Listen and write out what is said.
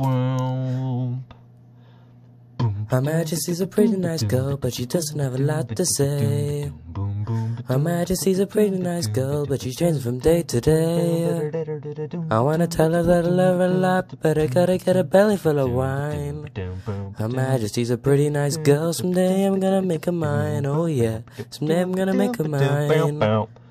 Her Majesty's a pretty nice girl, but she doesn't have a lot to say. Her Majesty's a pretty nice girl, but she's changing from day to day. I wanna tell her that I love her a lot, but I gotta get a belly full of wine. Her Majesty's a pretty nice girl, someday I'm gonna make her mine, oh yeah, someday I'm gonna make her mine.